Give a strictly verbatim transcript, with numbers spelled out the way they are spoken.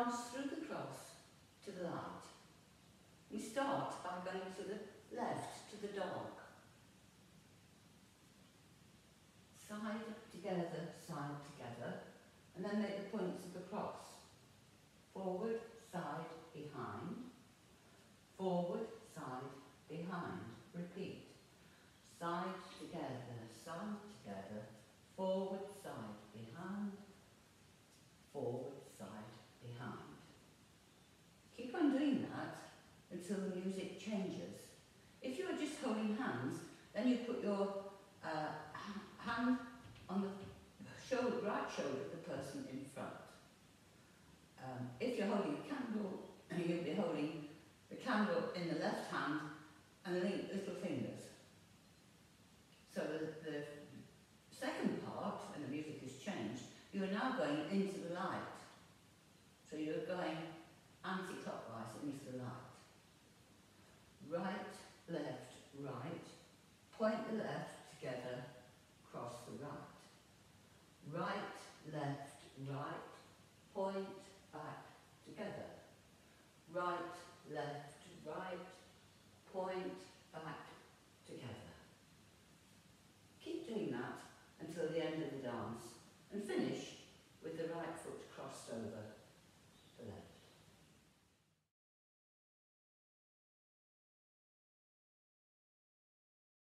dance through the cross to the light. We start by going to the left, to the dog. Side together, side together, and then make the points of the cross. Forward, side, behind. Forward, side, behind. Repeat. Side together, side together. Forward, side, behind. Forward, side, behind. Keep on doing that until the music changes. If you are just holding hands, then you put your uh, hand on the shoulder, right shoulder of the person in front. Um, if you're holding a candle, you'll be holding the candle in the left hand and the little fingers. So the, the second part, when the music has changed, you are now going into the light. So you're going anti-clockwise into the light. Right, left, right. Point the left together, cross the right. Right, left, right. Point